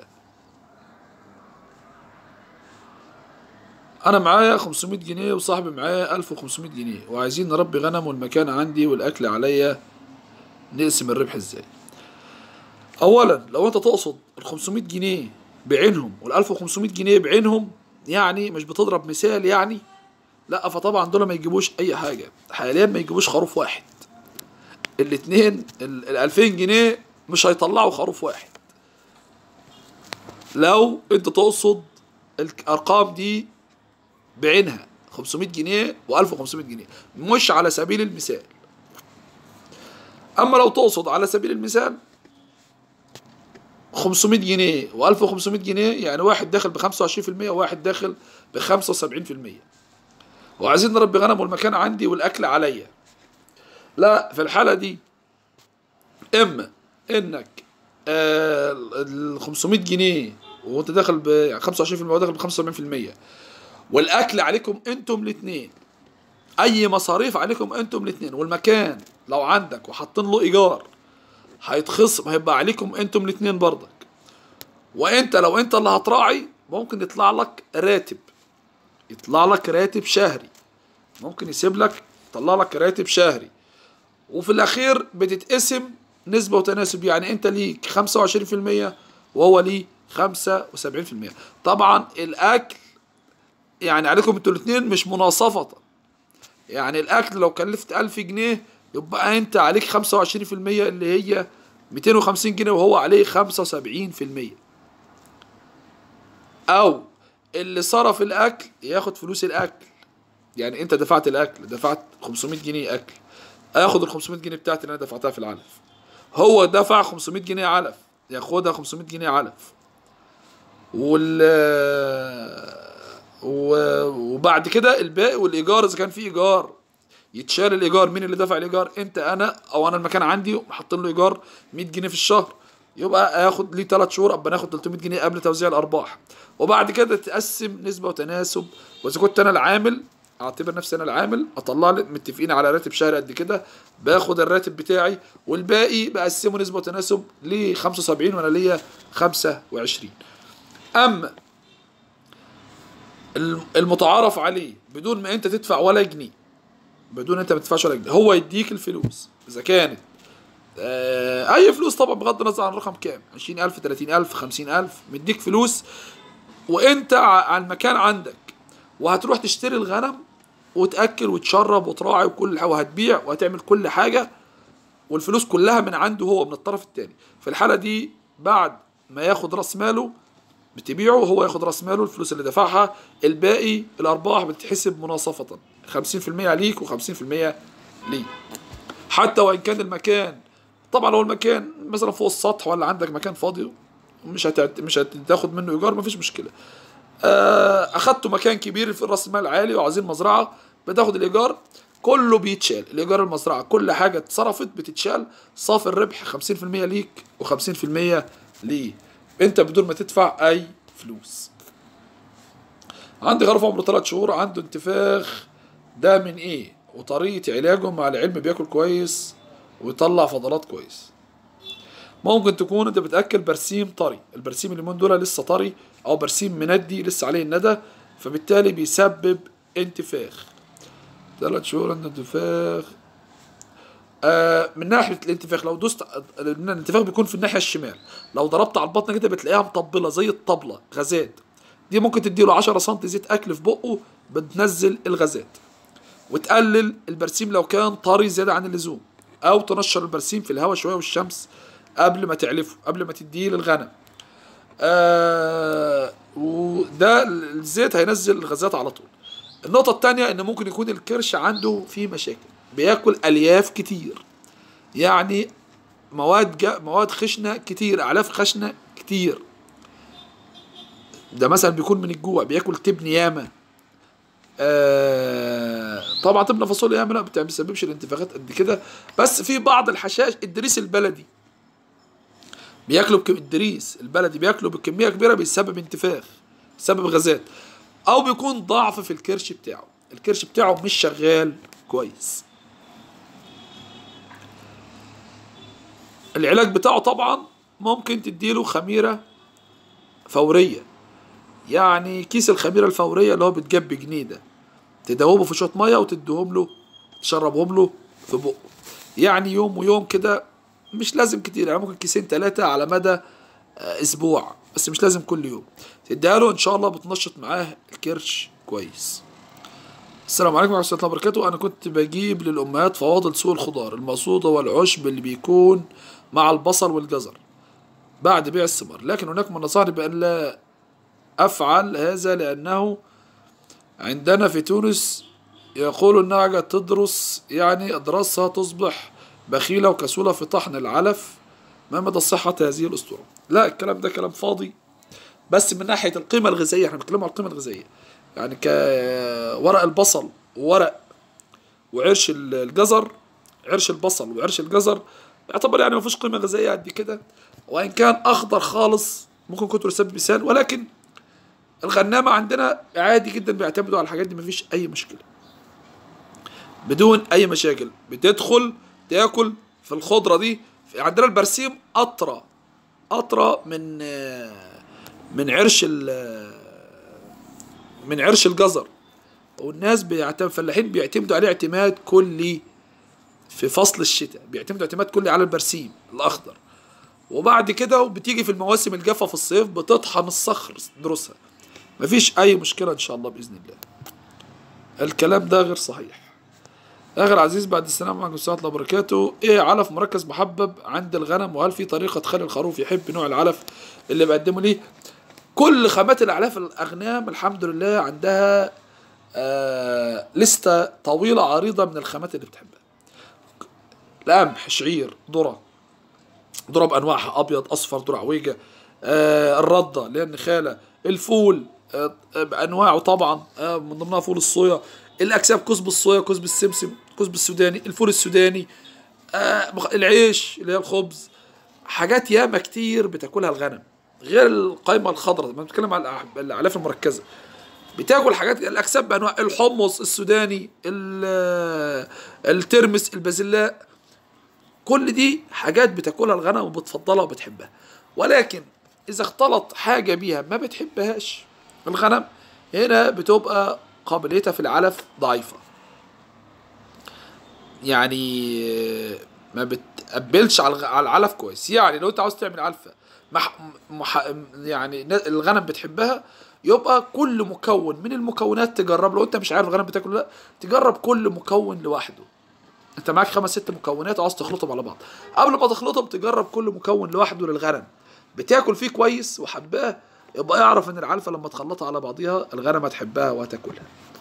انا معايا خمسمية جنيه وصاحبي معايا ألف وخمسمية جنيه وعايزين نربي غنم والمكان عندي والاكل عليا، نقسم الربح ازاي؟ اولا لو انت تقصد ال خمسمية جنيه بعينهم وال ألف وخمسمية جنيه بعينهم، يعني مش بتضرب مثال يعني، لا فطبعا دول ما يجيبوش اي حاجه حاليا، ما يجيبوش خروف واحد. الاتنين ال ألفين جنيه مش هيطلعوا خروف واحد. لو انت تقصد الارقام دي بعينها خمسمية جنيه وألف وخمسمية جنيه مش على سبيل المثال. اما لو تقصد على سبيل المثال خمسمية جنيه وألف وخمسمية جنيه، يعني واحد داخل ب خمسة وعشرين في المية وواحد داخل ب خمسة وسبعين في المية، وعايزين نربي غنم والمكان عندي والاكل عليا. لا في الحاله دي اما انك آه ال خمسمية جنيه وانت داخل ب خمسة وعشرين في المية وداخل ب خمسة وسبعين في المية والاكل عليكم انتم الاثنين، اي مصاريف عليكم انتم الاثنين، والمكان لو عندك وحاطين له ايجار هيتخصم هيبقى عليكم انتم الاثنين برضك. وانت لو انت اللي هتراعي ممكن يطلع لك راتب، يطلع لك راتب شهري، ممكن يسيب لك يطلع لك راتب شهري، وفي الاخير بتتقسم نسبة وتناسب، يعني انت ليك خمسة وعشرين في المية وهو ليه خمسة وسبعين في المية. طبعا الاكل يعني عليكم انتوا الاثنين مش مناصفة، يعني الاكل لو كلفت ألف جنيه يبقى انت عليك خمسة وعشرين في المية اللي هي ميتين وخمسين جنيه وهو عليه خمسة وسبعين في المية. او اللي صرف الاكل ياخد فلوس الاكل، يعني انت دفعت الاكل دفعت خمسمية جنيه اكل، اخد ال خمسمية جنيه بتاعتي اللي انا دفعتها في العلف. هو دفع خمسمية جنيه علف ياخدها خمسمية جنيه علف، وال وبعد كده الباقي والايجار اذا كان في ايجار يتشال الايجار. مين اللي دفع الايجار؟ انت انا او انا المكان عندي حاطين له ايجار مية جنيه في الشهر، يبقى اخد لي ثلاث شهور ابقى ناخد تلتمية جنيه قبل توزيع الارباح، وبعد كده تقسم نسبه وتناسب. واذا كنت انا العامل اعتبر نفسي انا العامل، اطلع لي متفقين على راتب شهري قد كده، باخد الراتب بتاعي والباقي بقسمه نسبه وتناسب ل خمسة وسبعين وانا ليا خمسة وعشرين. اما المتعارف عليه بدون ما انت تدفع ولا جنيه، بدون انت ما تدفعش ولا جنيه، هو يديك الفلوس اذا كانت آه اي فلوس طبعا بغض النظر عن الرقم كام، عشرين ألف تلاتين ألف خمسين ألف، مديك فلوس وانت على المكان عندك، وهتروح تشتري الغنم وتأكل وتشرب وتراعي وكل حاجة وهتبيع وهتعمل كل حاجة، والفلوس كلها من عنده هو من الطرف الثاني. في الحالة دي بعد ما ياخد راس ماله بتبيعه، هو ياخد راس ماله الفلوس اللي دفعها، الباقي الارباح بتتحسب مناصفة خمسين في المية عليك وخمسين في المية ليه. حتى وان كان المكان طبعا لو المكان مثلا فوق السطح ولا عندك مكان فاضي مش هتعت... مش هتاخد منه ايجار مفيش مشكله. اخدتوا مكان كبير في راس المال عالي وعايزين مزرعه بتاخد الايجار كله بيتشال، الايجار المزرعه كل حاجه اتصرفت بتتشال، صافي الربح خمسين في المية ليك وخمسين في المية ليه انت بدون ما تدفع اي فلوس. عندي خروف عمره ثلاث شهور عنده انتفاخ، ده من ايه وطريقة علاجه مع العلم بياكل كويس ويطلع فضلات كويس. ممكن تكون انت بتاكل برسيم طري، البرسيم اليومين دول لسه طري، او برسيم مندي لسه عليه الندى، فبالتالي بيسبب انتفاخ. ثلاث شهور عند انتفاخ. آه من ناحيه الانتفاخ لو دوست، الانتفاخ بيكون في الناحيه الشمال، لو ضربت على البطن كده بتلاقيها مطبله زي الطبله، غازات. دي ممكن تديله عشرة سم زيت اكل في بقه بتنزل الغازات، وتقلل البرسيم لو كان طري زياده عن اللزوم، او تنشر البرسيم في الهواء شويه والشمس قبل ما تعلفه، قبل ما تديه للغنم. آه وده الزيت هينزل الغازات على طول. النقطة التانية ان ممكن يكون الكرش عنده فيه مشاكل، بياكل الياف كتير، يعني مواد جا مواد خشنة كتير، اعلاف خشنة كتير. ده مثلا بيكون من الجوع، بياكل تبن ياما. آه طبعا تبن فاصوليا ياما لا ما بتسببش الانتفاخات قد كده، بس في بعض الحشائش، الدريس البلدي بياكلوا بكم الدريس البلدي بياكلوا بكميه كبيره، بيسبب انتفاخ، بيسبب غازات، او بيكون ضعف في الكرش بتاعه، الكرش بتاعه مش شغال كويس. العلاج بتاعه طبعا ممكن تديله خميره فوريه، يعني كيس الخميره الفوريه اللي هو بتجاب بجنيه ده، تدوبه في شويه ميه وتديهم له، تشربهم له في بقه، يعني يوم ويوم كده، مش لازم كتير، يعني ممكن كيسين ثلاثه على مدى اسبوع، بس مش لازم كل يوم تديها له، ان شاء الله بتنشط معاه الكرش كويس. السلام عليكم ورحمه الله وبركاته. انا كنت بجيب للامهات فواضل سوق الخضار المقصوده والعشب اللي بيكون مع البصل والجزر بعد بيع الثمار، لكن هناك من نصحني بان لا افعل هذا لانه عندنا في تونس يقول النعجة تدرس، يعني أدرسها تصبح بخيلة وكسولة في طحن العلف. ما مدى صحة هذه الأسطورة؟ لا، الكلام ده كلام فاضي، بس من ناحية القيمة الغذائية، احنا بنتكلم عن القيمة الغذائية، يعني كورق البصل وورق وعرش الجزر، عرش البصل وعرش الجزر يعتبر يعني ما فيش قيمة غذائية قد كده، وإن كان أخضر خالص ممكن كنت يسبب بسان، ولكن الغنامة عندنا عادي جدا بيعتمدوا على الحاجات دي، مفيش أي مشكلة، بدون أي مشاكل بتدخل تاكل في الخضرة دي. عندنا البرسيم أطرى أطرى من من عرش من عرش الجزر، والناس بيعتمد، فلاحين بيعتمدوا عليه اعتماد كلي في فصل الشتاء، بيعتمدوا اعتماد كلي على البرسيم الأخضر، وبعد كده بتيجي في المواسم الجافة في الصيف بتطحن الصخر دروسها، مفيش أي مشكلة إن شاء الله بإذن الله. الكلام ده غير صحيح. أخي العزيز بعد السلام عليكم ورحمة الله وبركاته، إيه علف مركز محبب عند الغنم، وهل في طريقة تخلي الخروف يحب نوع العلف اللي بقدمه ليه؟ كل خامات الأعلاف الأغنام الحمد لله عندها آه لستة طويلة عريضة من الخامات اللي بتحبها، القمح، شعير، ذرة، ذرة بأنواعها، أبيض، أصفر، ذرة عويجة، آه الردة اللي هي النخالة، الفول آه بأنواعه طبعا، آه من ضمنها فول الصويا، الأكساب، كزب الصويا، كزب السمسم، كزب السوداني، الفول السوداني، آه العيش اللي هي الخبز، حاجات ياما كتير بتاكلها الغنم غير القائمة الخضراء، ما بتكلم على الأعلاف المركزة، بتاكل حاجات الأكساب بأنواع، الحمص السوداني، الترمس، البازلاء، كل دي حاجات بتاكلها الغنم وبتفضلها وبتحبها، ولكن إذا اختلط حاجة بيها ما بتحبهاش الغنم، هنا بتبقى قابليتها في العلف ضعيفة، يعني ما بتقبلش على العلف كويس. يعني لو انت عاوز تعمل علفة مح... مح... يعني الغنم بتحبها، يبقى كل مكون من المكونات تجرب، لو انت مش عارف الغنم بتاكل لا، تجرب كل مكون لوحده. انت معاك خمس ست مكونات وعاوز تخلطهم على بعض، قبل ما تخلطهم تجرب كل مكون لوحده للغنم، بتاكل فيه كويس وحباه، يبقى اعرف ان العلفة لما تخلطها على بعضيها الغنم هتحبها وهتاكلها.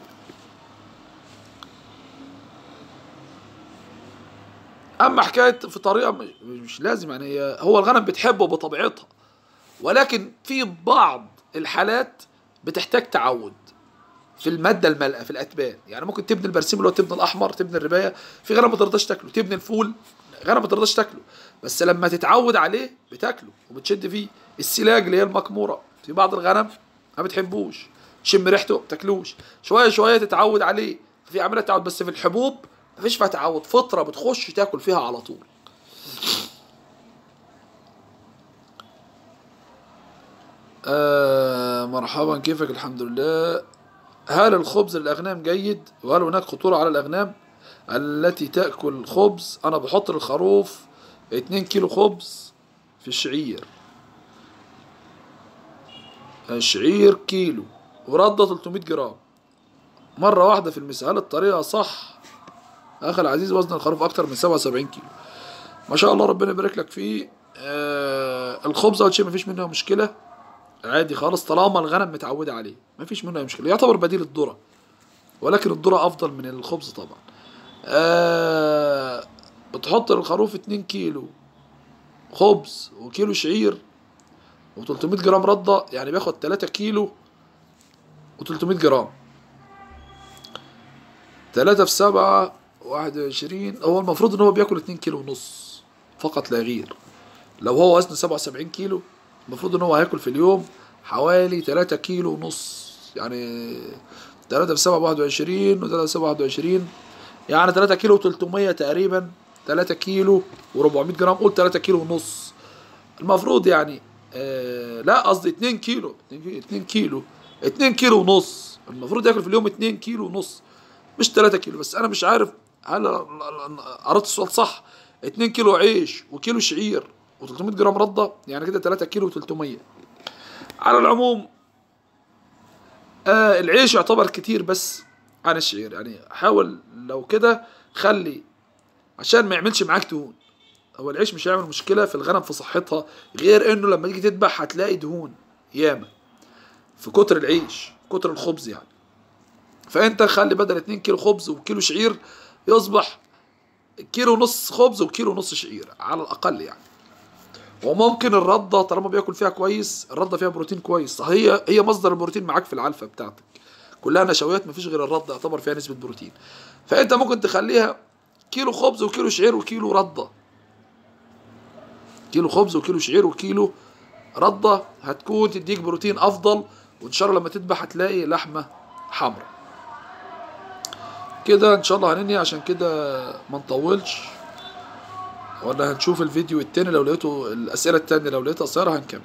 اما حكايه في طريقه مش لازم، يعني هو الغنم بتحبه بطبيعتها، ولكن في بعض الحالات بتحتاج تعود في الماده المالئه في الاتبان، يعني ممكن تبني البرسيم اللي هو تبني الاحمر، تبني الربايه، في غنم ما ترضاش تاكله، تبني الفول، غنم ما ترضاش تاكله، بس لما تتعود عليه بتاكله وبتشد فيه. السلاج اللي هي المكموره، في بعض الغنم ما بتحبوش، تشم ريحته ما بتاكلوش، شويه شويه تتعود عليه، في عمليه تعود، بس في الحبوب مفيش فيها تعود، فطره بتخش تاكل فيها على طول. آه مرحبا، كيفك؟ الحمد لله. هل الخبز للأغنام جيد؟ وهل هناك خطورة على الأغنام التي تأكل خبز؟ أنا بحط للخروف اتنين كيلو خبز في الشعير، الشعير كيلو وردة تلتمية جرام مرة واحدة في المساء. هل الطريقة صح؟ أخي العزيز، وزن الخروف أكتر من سبعة وسبعين كيلو، ما شاء الله، ربنا يبارك لك فيه. آه الخبز أول شيء مفيش منه مشكلة، عادي خالص طالما الغنم متعودة عليه، مفيش منه مشكلة، يعتبر بديل الذرة، ولكن الذرة أفضل من الخبز طبعا. آه بتحط للخروف اتنين كيلو خبز وكيلو شعير وتلتمية جرام ردة، يعني بياخد تلاتة كيلو وتلتمية جرام. تلاتة في سبعة واحد وعشرين، هو المفروض ان هو بياكل اتنين كيلو ونص فقط لا غير. لو هو وزنه سبعة وسبعين كيلو المفروض ان هو هياكل في اليوم حوالي تلاتة كيلو ونص، يعني تلاتة في سبعة بواحد وعشرين وتلاتة في سبعة واحد وعشرين، يعني تلاتة كيلو وتلتمية تقريبا، تلاتة كيلو وربعمية جرام، قول تلاتة كيلو ونص المفروض يعني. آه لا قصدي اتنين كيلو، اتنين كيلو اتنين كيلو ونص المفروض ياكل في اليوم، اتنين كيلو ونص مش تلاتة كيلو. بس انا مش عارف هل قرأت السؤال صح. اتنين كيلو عيش وكيلو شعير وتلتمية جرام ردة، يعني كده تلاتة كيلو وتلتمية. على العموم آه العيش يعتبر كتير بس عن الشعير، يعني حاول لو كده خلي عشان ما يعملش معاك دهون. هو العيش مش هيعمل مشكلة في الغنم في صحتها، غير انه لما تيجي تذبح هتلاقي دهون ياما في كتر العيش، كتر الخبز يعني. فانت خلي بدل اتنين كيلو خبز وكيلو شعير يصبح كيلو ونص خبز وكيلو ونص شعير على الاقل يعني. وممكن الردة طالما بياكل فيها كويس، الردة فيها بروتين كويس، هي هي مصدر البروتين معاك في العلفة بتاعتك، كلها نشويات مفيش غير الردة يعتبر فيها نسبة بروتين. فانت ممكن تخليها كيلو خبز وكيلو شعير وكيلو ردة، كيلو خبز وكيلو شعير وكيلو ردة، هتكون تديك بروتين افضل، وان شاء الله لما تذبح هتلاقي لحمة حمراء. كده ان شاء الله هننهي عشان كده ما نطولش، ولا هنشوف الفيديو التاني لو لقيته الاسئلة التانية لو لقيتها قصيرة هنكمل.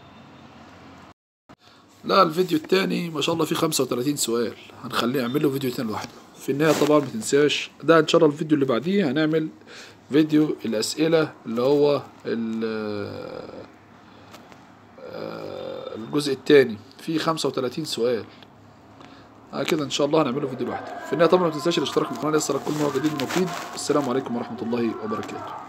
لا الفيديو التاني ما شاء الله فيه خمسة وتلاتين سؤال، هنخليه نعمل له فيديو تاني لوحده. في النهاية طبعا ما تنساش ده ان شاء الله الفيديو اللي بعديه هنعمل فيديو الاسئلة اللي هو الجزء التاني فيه خمسة وتلاتين سؤال، آه كده ان شاء الله هنعمله فيديو لوحده. في النهاية طبعا ما تنساش الاشتراك في القناة ليصلك كل ما هو جديد ومفيد. السلام عليكم ورحمة الله وبركاته.